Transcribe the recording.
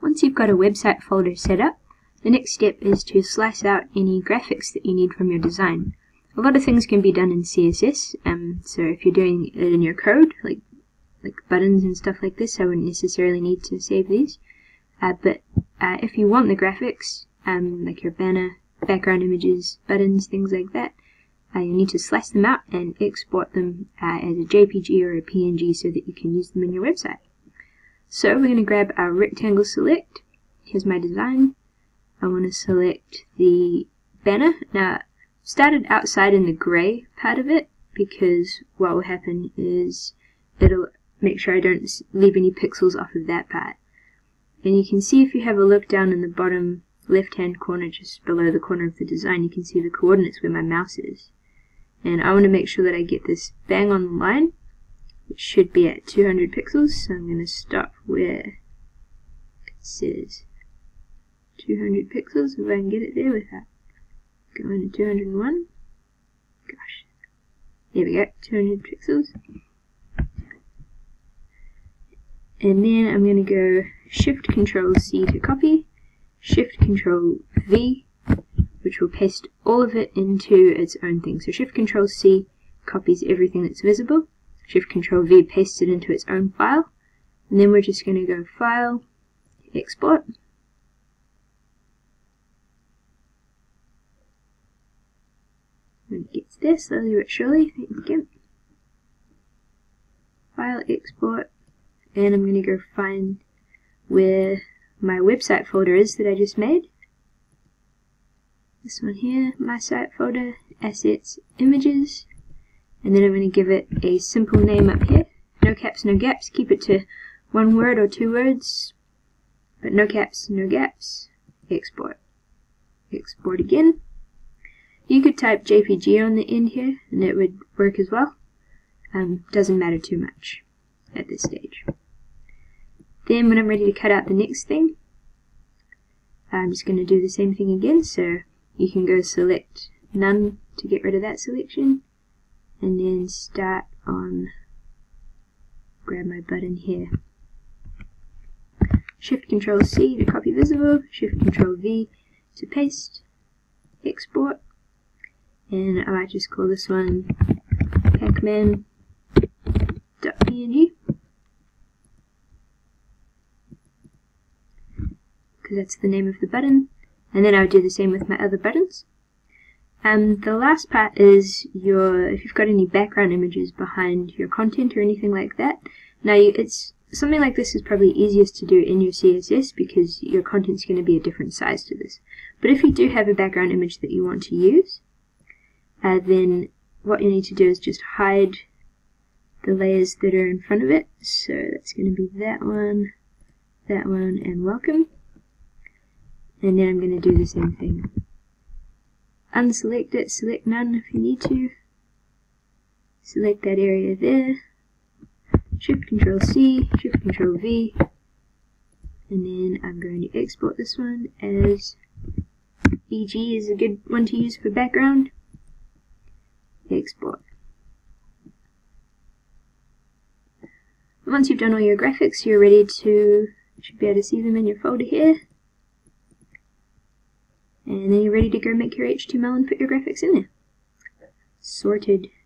Once you've got a website folder set up, the next step is to slice out any graphics that you need from your design. A lot of things can be done in CSS, so if you're doing it in your code, like buttons and stuff like this, I wouldn't necessarily need to save these. But if you want the graphics, like your banner, background images, buttons, things like that, you need to slice them out and export them as a JPG or a PNG so that you can use them in your website. So we're going to grab our rectangle select. Here's my design. I want to select the banner. Now, started outside in the gray part of it, because what will happen is it'll make sure I don't leave any pixels off of that part. And you can see, if you have a look down in the bottom left hand corner, just below the corner of the design, you can see the coordinates where my mouse is. And I want to make sure that I get this bang on the line, which should be at 200 pixels, so I'm going to stop where it says 200 pixels, if I can get it there without going to 201. Gosh. There we go, 200 pixels. And then I'm going to go Shift-Control-C to copy, Shift-Control-V, which will paste all of it into its own thing. So Shift-Control-C copies everything that's visible, Shift-Control-V pastes it into its own file, and then we're just going to go File, Export. When it gets there, slowly but surely, thanks GIMP. File, Export, and I'm going to go find where my website folder is that I just made. This one here, my site folder, assets, images, and then I'm going to give it a simple name up here. No caps, no gaps. Keep it to one word or two words, but no caps, no gaps. Export. Export again. You could type JPG on the end here, and it would work as well. Doesn't matter too much at this stage. Then when I'm ready to cut out the next thing, I'm just going to do the same thing again. So you can go select none to get rid of that selection, and then start on, grab my button here. Shift-Control-C to copy visible, Shift-Control-V to paste, export, and I might just call this one pacman.png, because that's the name of the button, and then I would do the same with my other buttons. The last part is if you've got any background images behind your content or anything like that. Now, something like this is probably easiest to do in your CSS because your content's going to be a different size to this. But if you do have a background image that you want to use, then what you need to do is just hide the layers that are in front of it. So that's going to be that one, and welcome. And then I'm going to do the same thing. Unselect it, select none if you need to. Select that area there. Shift-Control-C, Shift-Control-V. And then I'm going to export this one as BG is a good one to use for background. Export. Once you've done all your graphics, you're ready to, you should be able to see them in your folder here. And then you're ready to go make your HTML and put your graphics in there. Sorted.